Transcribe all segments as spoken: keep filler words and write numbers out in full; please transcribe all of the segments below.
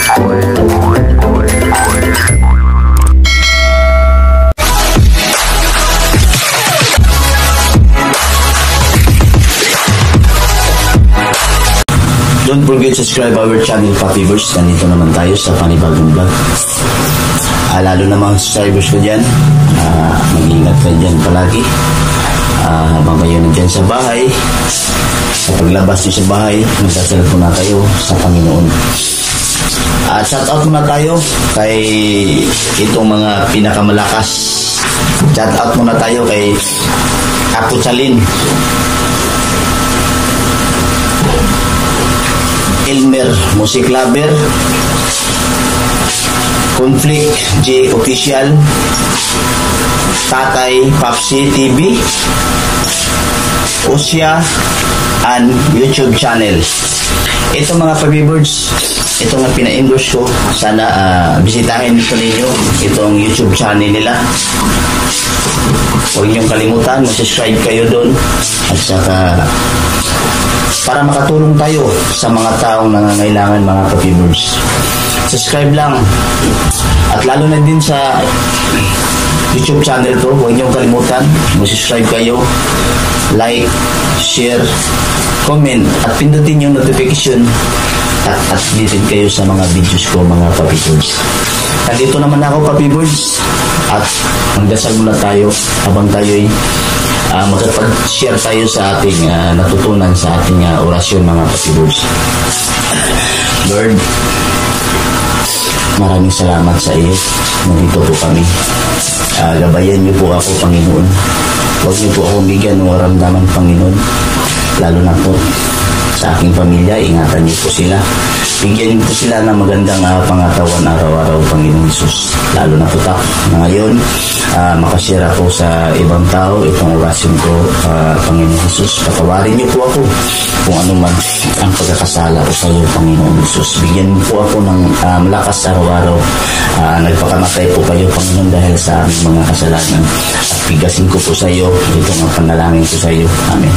Don't forget to subscribe our channel, Papivers. Nandito naman tayo sa panibagong vlog. Ah, lalo na mga subscribers ko dyan, ah, mag-ingat kayo dyan palagi. Ah, habang kayo nandyan sa bahay, sa paglabas nyo sa bahay, magdasal po na kayo sa Panginoon. Ah, shout out muna tayo kay itong mga pinakamalakas. Shout out muna tayo kay Ako Chalin, Elmer Music Lover, Conflict J Official, Tatay Papsi T V, Osya, and YouTube channel. Ito mga Papivers, ito nga pina-endorse ko. Sana uh, bisitahin nito ninyo itong YouTube channel nila. Huwag niyong kalimutan, mag-subscribe kayo doon. At saka para makatulong tayo sa mga taong nangangailangan, mga Papivers. Subscribe lang. At lalo na din sa YouTube channel ko, huwag niyong kalimutan, mag-subscribe kayo, like, share, comment, at pindutin yung notification at updated kayo sa mga videos ko, mga Papivers. Nandito naman ako, Papivers, at magdasal muna tayo habang tayo'y uh, makapag-share tayo sa ating uh, natutunan sa ating uh, orasyon, mga Papivers. Lord, maraming salamat sa iyo. Nandito po kami. Uh, gabayan niyo po ako, Panginoon. Huwag niyo po ako bigyan ng maramdaman, Panginoon. Lalo na po sa aking pamilya, ingatan niyo po sila. Bigyan niyo po sila ng magandang uh, pangatawan araw-araw, Panginoon Jesus. Lalo na po ta na ngayon, uh, makashare ako sa ibang tao itong orasyon ko, uh, Panginoon Jesus. Patawarin niyo po ako kung ano man ang pagkakasala ko sa iyo, Panginoon Jesus. Bigyan niyo po ako ng uh, malakas araw-araw. Uh, nagpakamatay po kayo, Panginoon, dahil sa aming mga kasalanan. At bigasin ko po sa iyo itong ang panalangin ko sa iyo. Amen.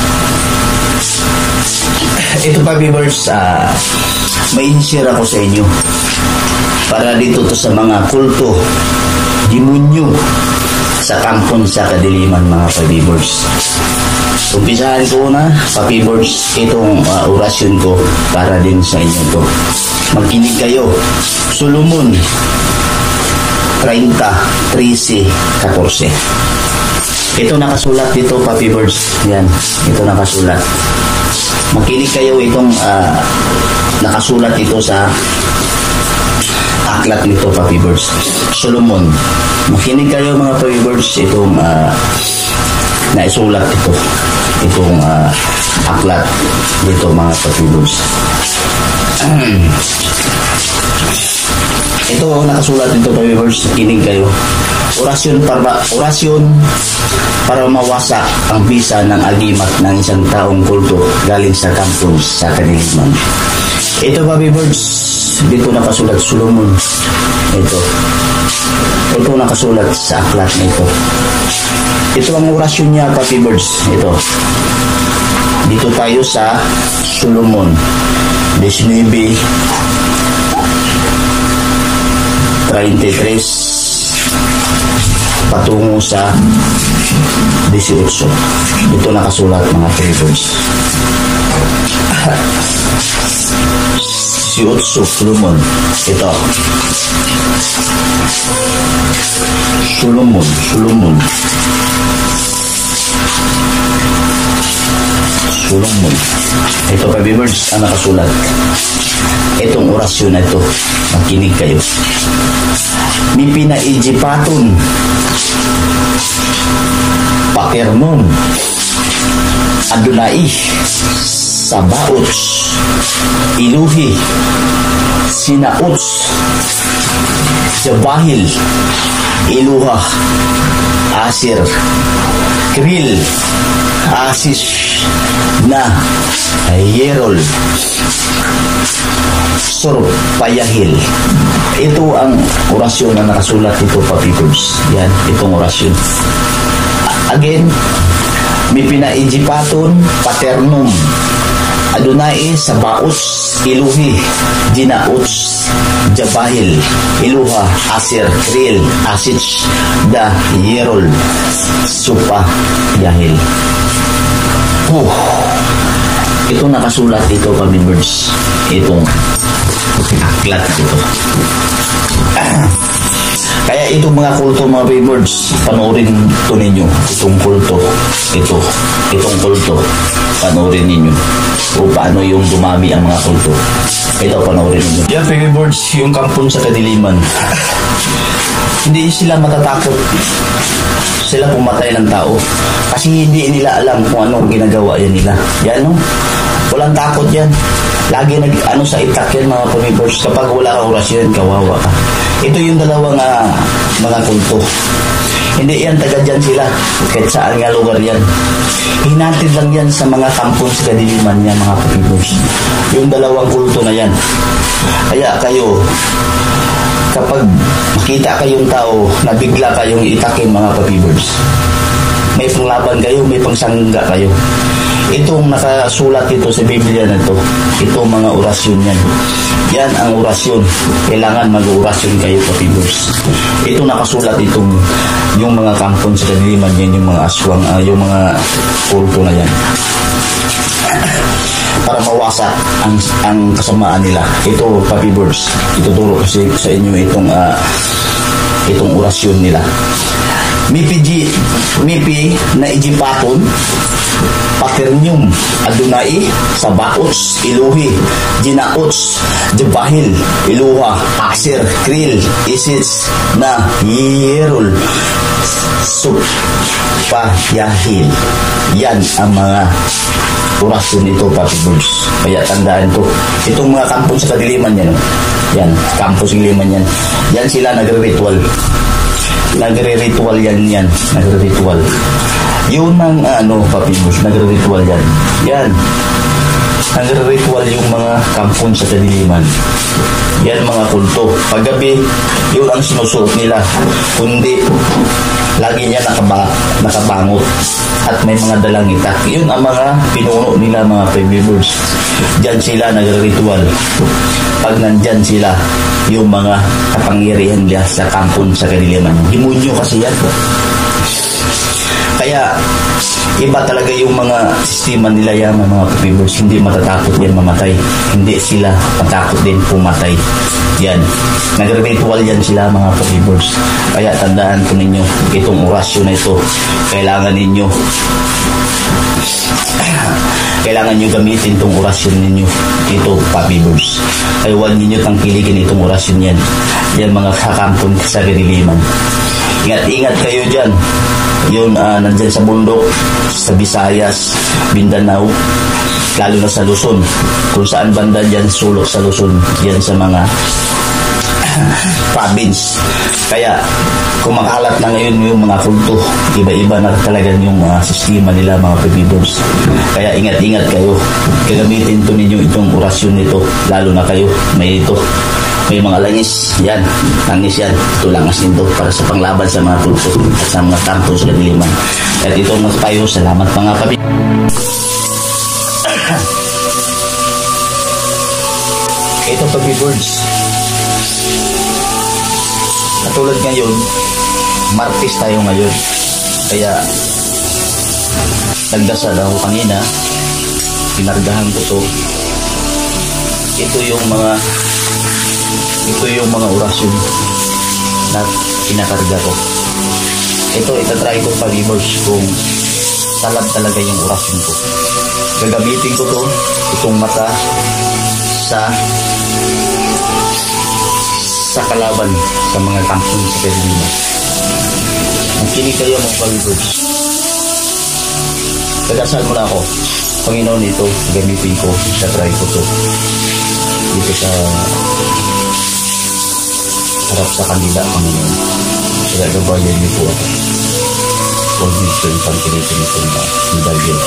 Ito, Papivers, uh, may share ako sa inyo para dito to sa mga kulto, demonyo sa kampon sa kadiliman, mga Papivers. Umpisahan ko na, Papivers, itong uh, orasyon ko para din sa inyo to. Magkinig kayo. Solomon thirty, thirteen, fourteen. Ito nakasulat dito, Papivers. Yan, ito nakasulat. Makinig kayo, itong uh, nakasulat ito sa aklat nito, Papivers. Solomon. Makinig kayo, mga Papivers, itong uh, naisulat ito. Itong uh, aklat dito, mga Papivers. Ito nakasulat dito, Papivers. Makinig kayo. Orasyon para orasyon para mawasak ang bisa ng agimat ng isang taong kulto galing sa kampon sa kadiliman. Ito, Papivers, dito nakasulat Solomon. Ito. Ito nakasulat sa aklat nito. Ito ang orasyon niya, Papivers. Ito. Dito tayo sa Solomon nineteen thirty-three patungo sa eighteen. Ito nakasulat, mga Papivers. eighteen, Solomon. Ito. Solomon, Solomon. Solomon. Ito, Papivers, ang nakasulat. Itong orasyon na ito, makinig kayo. May pinaijipaton, Paternon, Adonai, Sabaoth, Iluhi, Sinaoth, Jabahil, Iluha, Asir, Kril, Asis, Na, Yerol, Sorpayahil. Ito ang orasyon na nakasulat dito, Papivers. Yan, itong orasyon. Again, may pinaijipaton, Paternum, Adonai Sabaoth Elohi Dinaoth Jabahil Eloha Aser Kril Asich Da Yerol Supa Yahil. Oh, ito nakasulat ito, pamibirds. Itong aklat ito. Kaya itong mga kulto, mga pamibirds, panoorin ito ninyo. Itong kulto, ito, itong kulto, panoorin ninyo. O paano yung dumami ang mga kulto. Ito, panoorin ninyo. Yan, pamibirds, yung kampon sa kadiliman. Hindi sila matatakot. Sila pumatay ng tao. Kasi hindi nila alam kung ano ang ginagawa yan nila. Yan, no? Walang takot yan. Lagi nag, ano sa itak yan, mga pamibirds. Kapag wala kang orasyon, kawawa ka. Ito yung dalawang uh, mga kulto. Hindi yan, taga dyan sila. Kahit saan nga lugar yan. Hinatid lang yan sa mga kampon sa kadiliman niya, mga pamibirds. Yung dalawang kulto na yan. Kaya kayo, kapag makita kayong tao na bigla kayong itakin, mga pamibirds, may panglaban kayo, may pangsangga kayo. Itong nakasulat ito sa Biblia na ito, ito mga orasyon yan. Yan ang orasyon. Kailangan mag-orasyon kayo, pamibirds. Ito nakasulat itong yung mga kampon sa kadiliman yan, yung mga aswang, uh, yung mga kulto na yan. Para mawasak ang, ang kasamaan nila. Ito, pamibirds, ituturo kasi sa inyo itong uh, itong orasyon nila. Mipi, mipi na ijipaton, Paternium, Adonai, Sabaoth, Elohi, Dinaoth, Jabahil, Eloha, Aser, Kril, Isits, na Yerol, Supa, Yahil. Yan ang mga orasyon nito, pamibirds. Kaya tandaan to. Itong mga kampon sa kadiliman yan. Yan, kampon sa kadiliman yan. Yan sila nagre-ritual. Nagre-ritual yan yan. Nagre-ritual. Yun ang ano, pamibirds, nagre-ritual yan. Yan. Nagre-ritual yung mga kampon sa kadiliman. Yan mga kulto. Paggabi, yun ang sinusuot nila. Kundi, lagi niya nakaba, nakabangot. At may mga dalang itak. Yun ang mga pinuno nila, mga pamibirds. Diyan sila nagre-ritual. Pag nandyan sila, yung mga kapangyarihan nila sa kampon sa kadiliman. Demonyo kasi yan. Kaya, iba talaga yung mga sistema nila yan, mga pamibirds. Hindi matatakot yan mamatay. Hindi sila matakot din pumatay. Yan. Nagre-ritual yan sila, mga pamibirds. Kaya tandaan ko ninyo, itong orasyon na ito, kailangan ninyo kailangan nyo gamitin itong orasyon ninyo. Ito, pamibirds. Kaya huwag ninyo tangkiligin itong orasyon yan. Yan mga kakampon sa kadiliman. Ingat-ingat kayo dyan. Yun, uh, nandyan sa bundok, sa Visayas, Mindanao, lalo na sa Luzon. Kung saan banda dyan, sulok sa Luzon, yan sa mga province. Kaya, kumakalat na ngayon yung mga kulto. Iba-iba na talaga yung uh, sistema nila, mga pamibirds. Kaya ingat-ingat kayo. Gagamitin to ninyo itong orasyon nito, lalo na kayo, may ito. May mga langis, yan, langis yan, ito langas nito para sa panglaban sa mga kulto at sa mga kampo sa kadiliman. At ito mga tayo, salamat mga pamibirds. Ito, pamibirds. Katulad ngayon, Martes tayo ngayon. Kaya, nagdasal ako kanina, pinargahan ko to. Ito yung mga Ito yung mga orasyon na pinakarga ko. Ito, itatry ko, pamibirds, kung talab talaga yung orasyon ko. Gagamitin ko to, itong mata, sa sa kalaban sa mga kampon sa kadiliman. Magkinig kayo, mga pamibirds. Nagdasal mo na ako. Panginoon, ito, gamitin ko, itatry ko to. Dito sa harap sa kanila, Panginoon. Kaya gabayan niyo po ako. Huwag niyo ito yung pangkilitin ito na medalyon.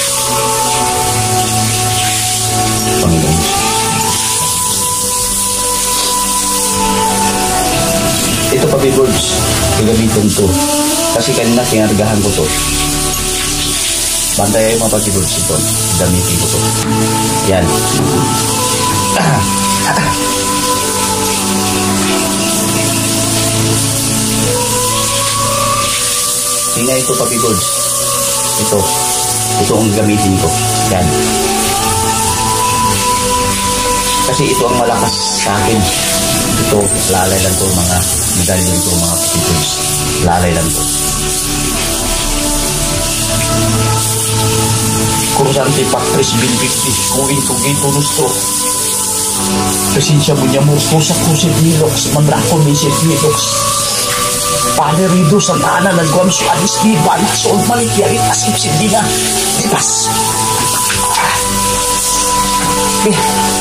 Panginoon. Ito, pamibirds, gagamitin to. Kasi kanina, pinargahan ko to. Bantay kayo mga pag-ibulls ito. Gamitin ko to. Yan. Tingnan ito pag-ibulls. Ito. Ito ang gamitin ko. Yan. Kasi ito ang malakas sa akin. Ito, lalay lang to mga medalyon to mga pag-ibulls. Lalay lang to. Kursante Patris bin fifty, kuwin to gito nusto. Presensya mo niya mo, pusak kusit nilox, mandrakon ni sit nilox. Panerido sa tahanan, nagwam so adis di balik, so malit yarit asip sindina. Dipas. Eh.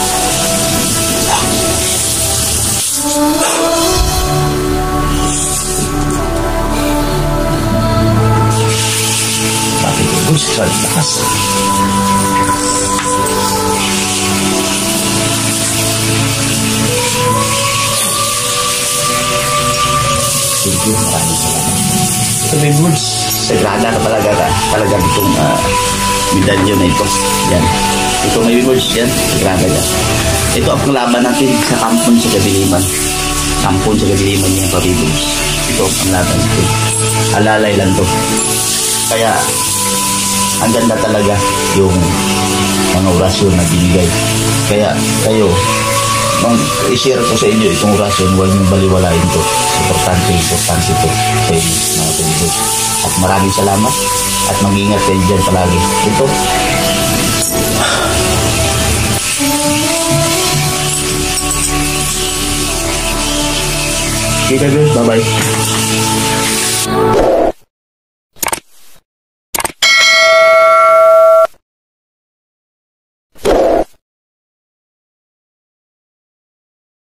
Sa lakas. Thank you, maraming salamat. Ito may birds. Sagrada ka talaga ka. Talaga itong uh, medalyo na ito. Yan. Ito may birds yan. Sagrada ka. Ito ang laban natin sa kampon sa kadiliman. Kampon sa kadiliman yung pabibirds. Ito ang laban natin. Alalay lang to. Kaya ang ganda talaga yung mga orasyon na binigay. Kaya kayo, i-share ko sa inyo itong orasyon, huwag niyong baliwalain ito. Importante, importante ito sa inyo, mga pag-ibulls. At maraming salamat at mag-ingat kayo dyan palagi. Ito. Okay guys, bye-bye.